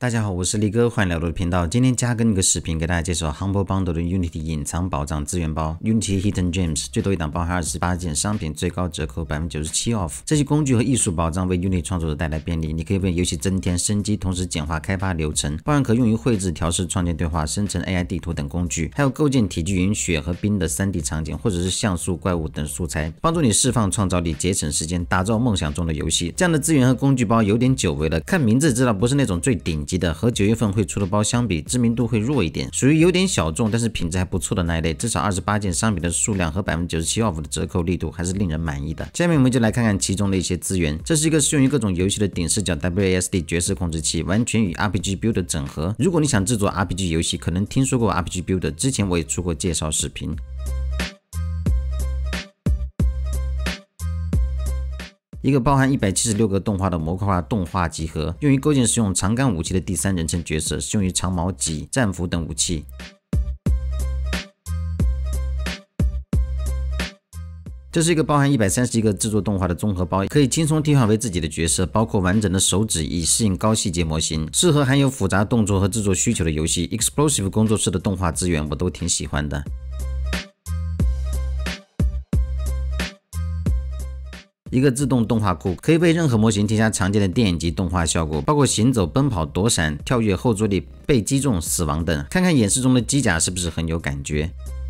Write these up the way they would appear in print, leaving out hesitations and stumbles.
大家好，我是力哥，欢迎来到我的频道。今天加更一个视频，给大家介绍 Humble Bundle 的 Unity 隐藏宝藏资源包 Unity Hidden Gems， 最多一档包含28件商品，最高折扣97% off。这些工具和艺术宝藏为 Unity 创作者带来便利，你可以为游戏增添生机，同时简化开发流程，包含可用于绘制、调试、创建对话、生成 AI 地图等工具，还有构建体积云、雪和冰的 3D 场景，或者是像素、怪物等素材，帮助你释放创造力，节省时间，打造梦想中的游戏。这样的资源和工具包有点久违了，看名字知道不是那种最顶级的，和9月份会出的包相比，知名度会弱一点，属于有点小众，但是品质还不错的那一类。至少28件商品的数量和97% off 的折扣力度还是令人满意的。下面我们就来看看其中的一些资源。这是一个适用于各种游戏的顶视角 WASD 角色控制器，完全与 RPG Builder 整合。如果你想制作 RPG 游戏，可能听说过 RPG Builder， 之前我也出过介绍视频。一个包含176个动画的模块化动画集合，用于构建使用长杆武器的第3人称角色，适用于长矛、戟、战斧等武器。这是一个包含131个制作动画的综合包，可以轻松替换为自己的角色，包括完整的手指，以适应高细节模型，适合含有复杂动作和制作需求的游戏。Explosive 工作室的动画资源我都挺喜欢的。一个自动动画库，可以为任何模型添加常见的电影级动画效果，包括行走、奔跑、躲闪、跳跃、后坐力、被击中、死亡等。看看演示中的机甲是不是很有感觉？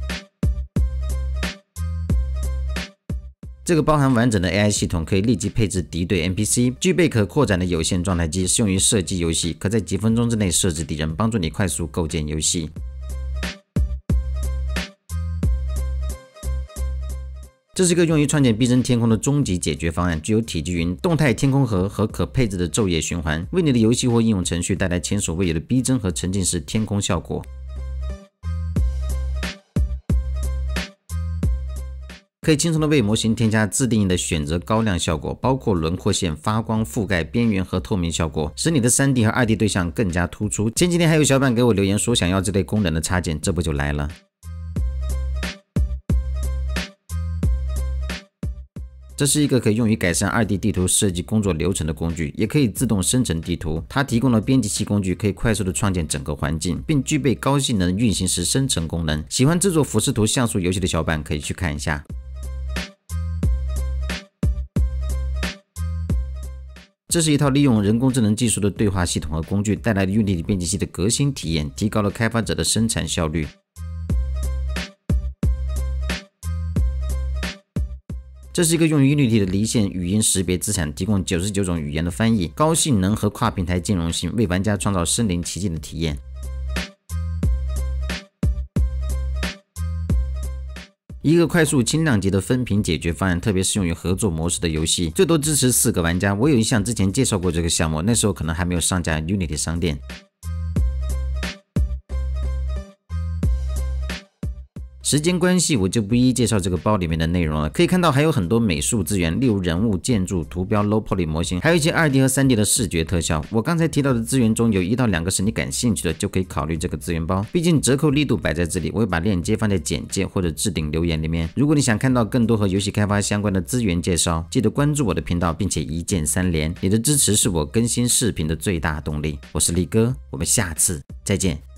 这个包含完整的 AI 系统，可以立即配置敌对 NPC， 具备可扩展的有线状态机，适用于射击游戏，可在几分钟之内设置敌人，帮助你快速构建游戏。这是一个用于创建逼真天空的终极解决方案，具有体积云、动态天空盒和可配置的昼夜循环，为你的游戏或应用程序带来前所未有的逼真和沉浸式天空效果。可以轻松的为模型添加自定义的选择高亮效果，包括轮廓线、发光、覆盖、边缘和透明效果，使你的 3D 和 2D 对象更加突出。前几天还有小伙伴给我留言说想要这类功能的插件，这不就来了。这是一个可以用于改善 2D 地图设计工作流程的工具，也可以自动生成地图。它提供了编辑器工具，可以快速的创建整个环境，并具备高性能运行时生成功能。喜欢制作俯视图像素游戏的小伙伴可以去看一下。这是一套利用人工智能技术的对话系统和工具带来的 Unity 编辑器的革新体验，提高了开发者的生产效率。这是一个用于 Unity 的离线语音识别资产，提供99种语言的翻译，高性能和跨平台兼容性，为玩家创造身临其境的体验。一个快速轻量级的分屏解决方案，特别适用于合作模式的游戏，最多支持4个玩家。我有印象之前介绍过这个项目，那时候可能还没有上架 Unity 商店。时间关系，我就不一一介绍这个包里面的内容了。可以看到还有很多美术资源，例如人物、建筑、图标、low poly 模型，还有一些2D 和3D 的视觉特效。我刚才提到的资源中有1到2个是你感兴趣的，就可以考虑这个资源包。毕竟折扣力度摆在这里，我会把链接放在简介或者置顶留言里面。如果你想看到更多和游戏开发相关的资源介绍，记得关注我的频道，并且一键3连。你的支持是我更新视频的最大动力。我是力哥，我们下次再见。